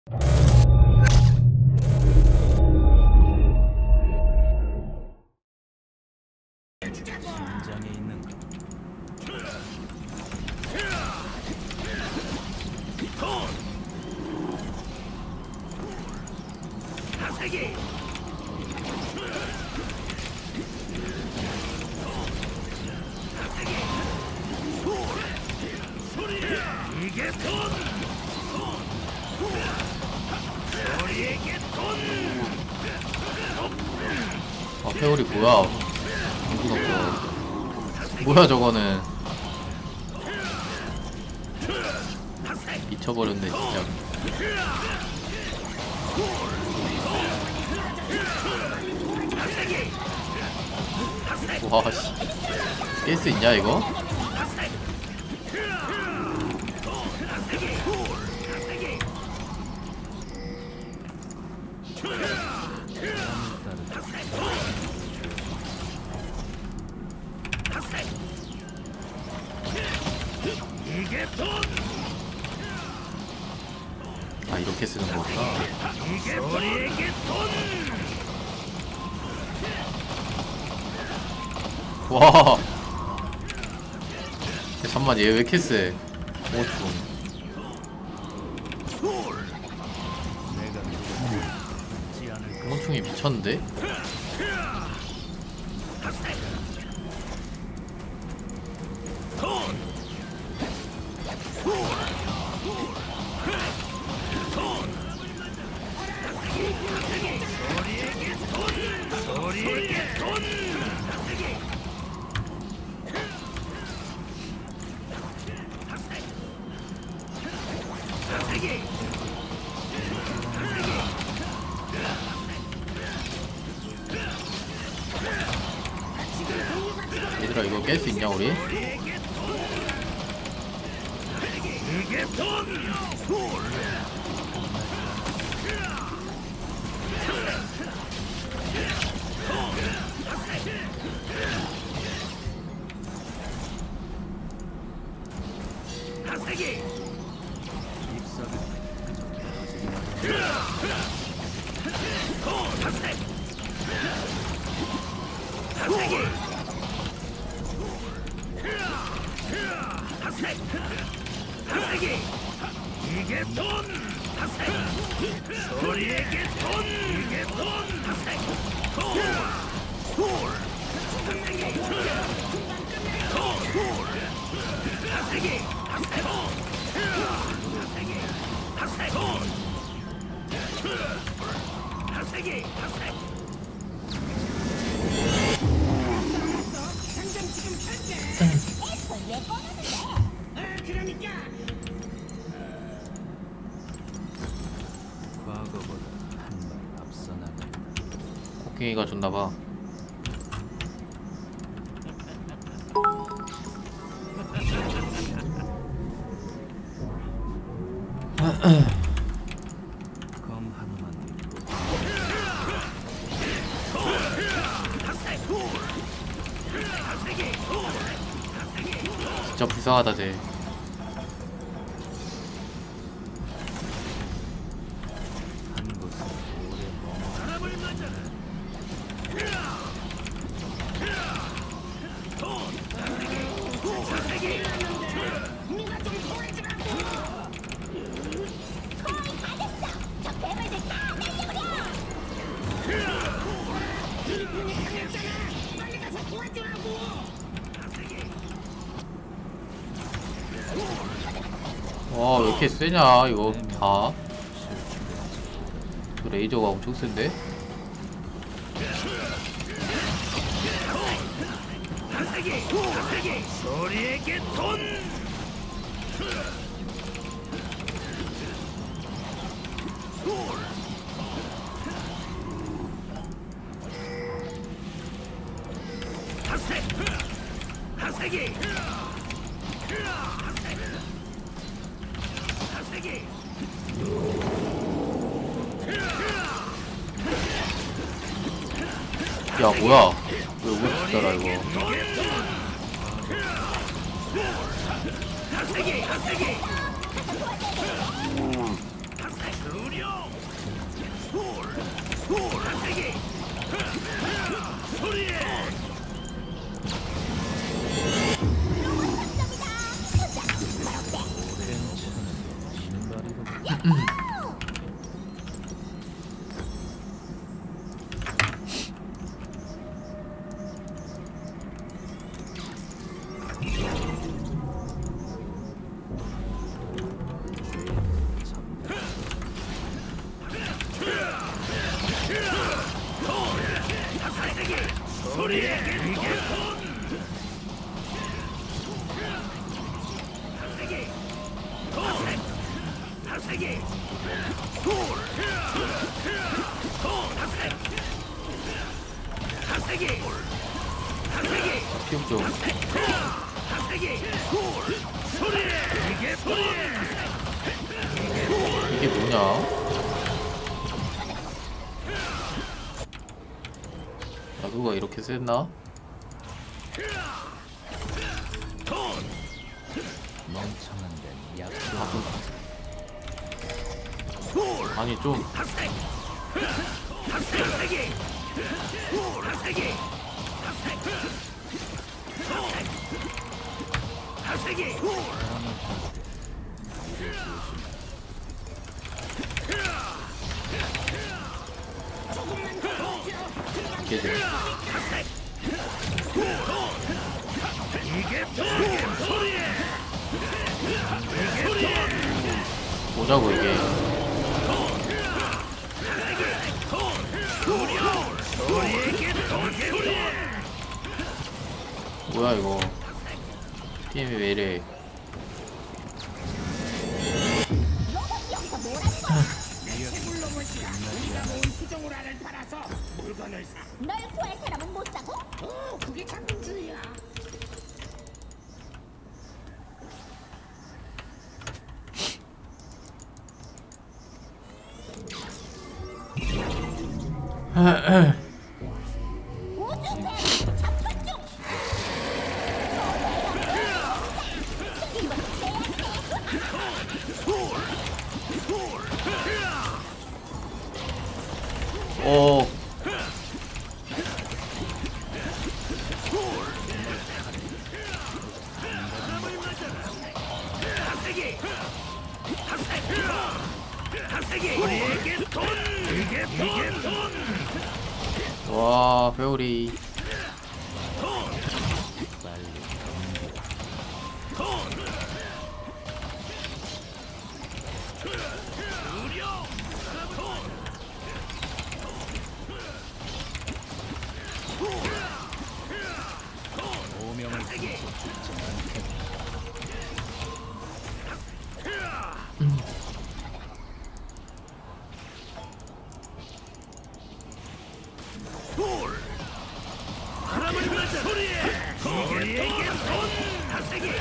심장에 있는 거. 이게 돈! 우리에게 돈! 아 페어리 뭐야? 뭐야 저거는? 미쳐버렸네 진짜. 와 씨, 깰 수 있냐 이거? 이게 돈! 아 이렇게 쓰는 거구나. 이게 우리에게 돈! 와. 잠만 얘 왜 이렇게 세? 오줌. 원충이 미쳤는데? 우리에게 돈! 얘들아 이거 깰 수 있냐 우리? 이게 돈! 하세기! 이게 돈! 우리에게 돈! 이게 돈! 과거보다 한발 앞서 나간다. 코킹이가 줬나봐. 검 하나만 들고 진짜 불쌍하다 쟤. 한 곳에 오래 머무르. 와 왜 이렇게 세냐 이거 다. 저 레이저가 엄청 센데? 우리에게 돈! 하세기! 야 뭐야 왜 오고 싶더라 이거. 하세기! 하세기 소리에게 이게 돈 하세기 돈 하세기 하세기 하세기 피움 좀. 하세기 소리에 이게 소리에 이게 뭐냐? 야구가 이렇게 셌나? 멍청한 데 약속. 아니 좀 하세기 하세기 하세기 개들. 이게 소리에 뭐자고 이게. 뭐야 이거. 게임이 왜 이래. 널 구할 사람은 못 사고? 그게 자본주의야. 우주 배를 접근 중! 오. 이게 돈 이게 돈 와 회오리. 빨리 오명을 죽지 않겠다. 바람을 맞아 소리에 이게 돈 하세기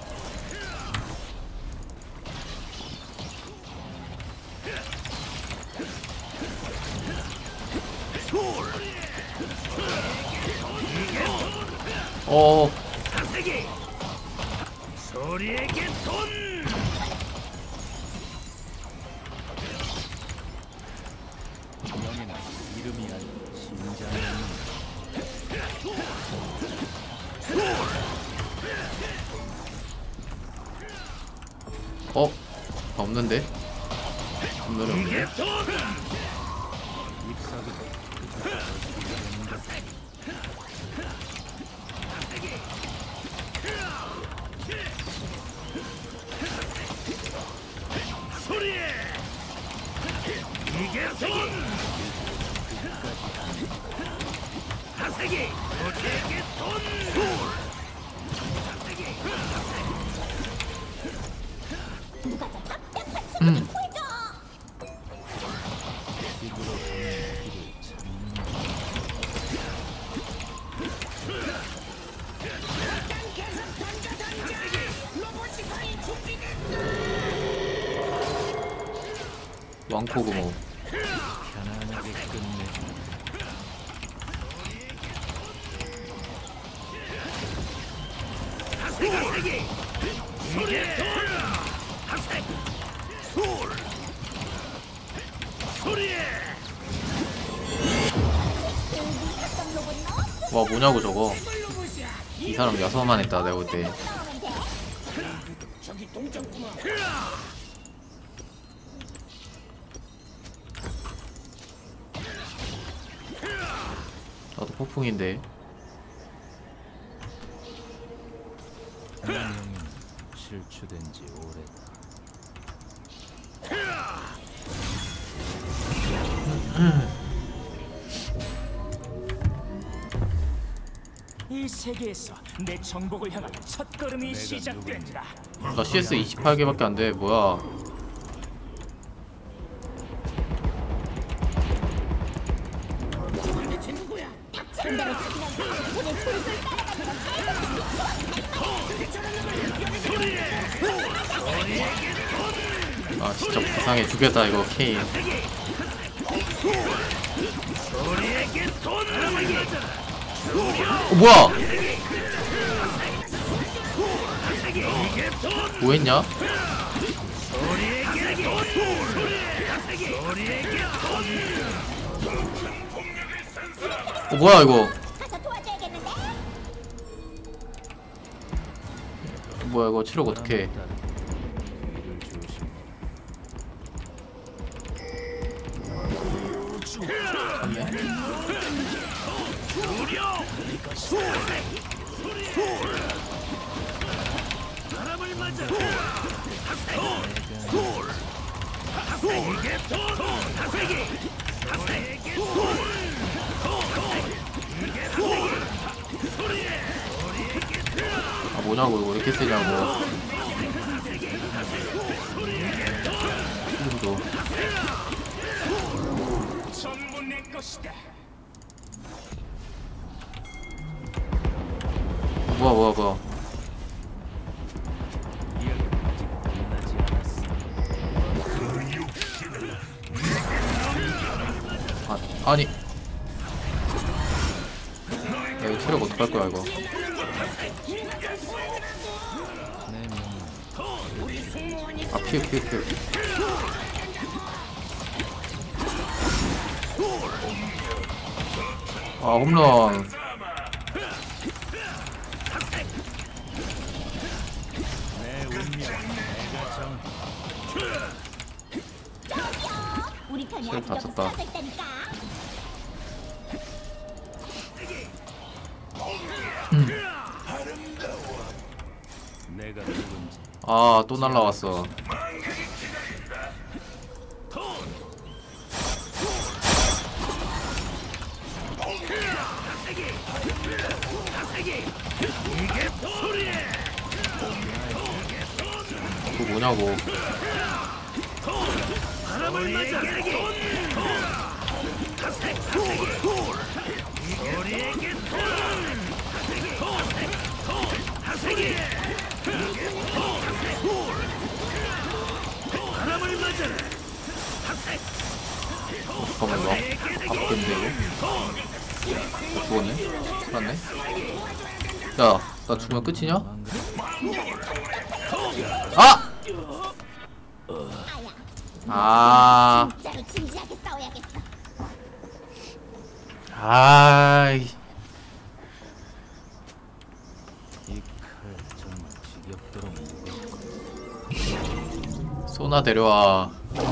오. 하세기 소리에게 돈 명예는 이름이 아니고 심장에 있는 어? 없는데? 없는데 이게 없네. 돈 잎사귀도 소리에 이게 돈 하세기 이게 돈 누가 저 답답한 친구를 구해줘! 집으로 가는 길을 찾는 왕코구모. 편안하게 끝내. 하세기 이게 돈 하세기 소리에 샀던 로봇 넣었어! 와 뭐냐고 저거. 이 사람 야서만 했다 내가 볼 때. 나오면 돼! 저기 동점구만. 나도 폭풍인데. 명예는 실추된 지 오래다. 세계에서 내 정복을 향한 첫걸음이 시작된다. 나 CS 28개밖에 안 돼. 뭐야? 대체 누구야? 닥치는 대로 치면서 우리 불을 아 진짜 불쌍해 죽겠다 이거 케인. 우리에게 돈 뭐야? 뭐했냐? 뭐야 이거? 가서 도와줘야겠는데? 뭐야 이거 치료가 어떻게? 뒤를 조심. 사람을 맞아. 이게 돈. 아 뭐냐고 이거 왜 이렇게 세냐고. 지금도 전부 내 것이다. 뭐야. 이야기는 아직 끝나지 않았어. 아니. 야 이거 치료가 어떡할 거야 이거. 내 명은 아 피해. 아 홈런. 내 운명 내가 정. 우리 편이 실 아직 다 여기 썼다. 쓰러져 있다니까. 내가 누군지 아 또 날라왔어. 그거 뭐냐고. 사람을 맞아. 우리에게 사람을 맞아라. 잠깐만 이거 바쁜데 이거? 죽었네? 살았네? 야, 나 죽으면 끝이냐? 아! 아, 진짜로 진지하게 싸워야겠어. 아이, 이 칼 정말 지겹도록 무겁고 소나 데려와.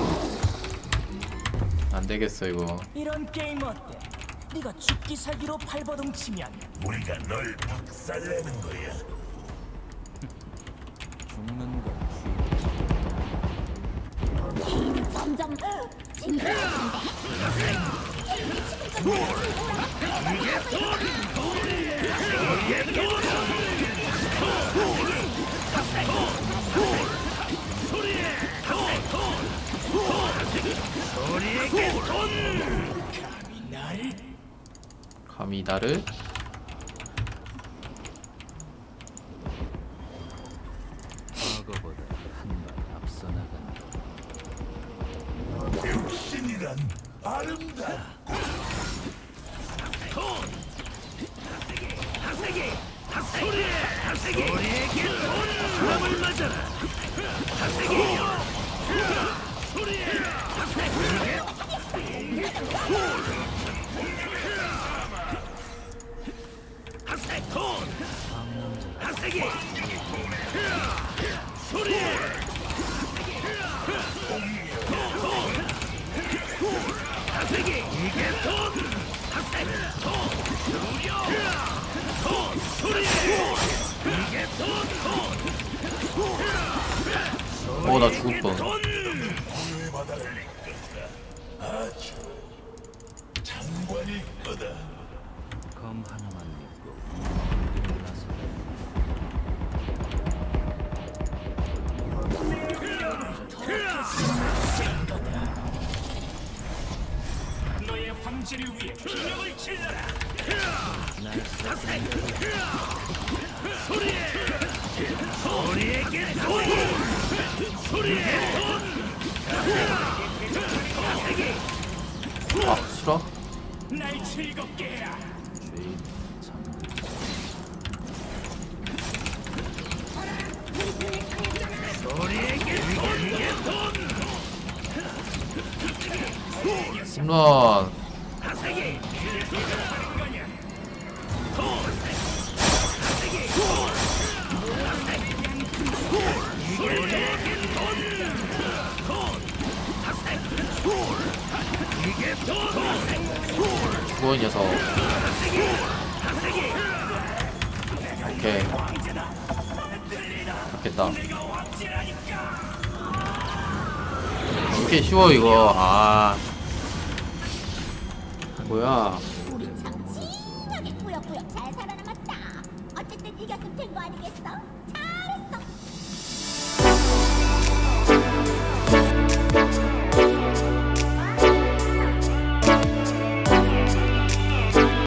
안 되겠어 이거. 이런 게임 어때? 네가 죽기 살기로 발버둥 치면 우리가 널 박살내는 거야. 죽는 건 점점 진지해지는데? 감히 나를? 과거보다 한 발 앞서 나간다. 신이란 아름다. 사람을 맞아라. 나 죽을 뻔. 고요의 바다를 이끈다. 아주 장관이 거다. 검 하나만 믿고 황제를 위해 비명을 질러라. 날 아 싫어? 날 즐겁게 해라. 죄인 잠들 홈런. 죽어 이 녀석. 오케이 잡겠다. 이렇게 쉬워 이거. 아 뭐야. 우리 참 진하게 꾸역꾸역 잘 살아남았다. 어쨌든 이겼으면 된 거 아니겠어?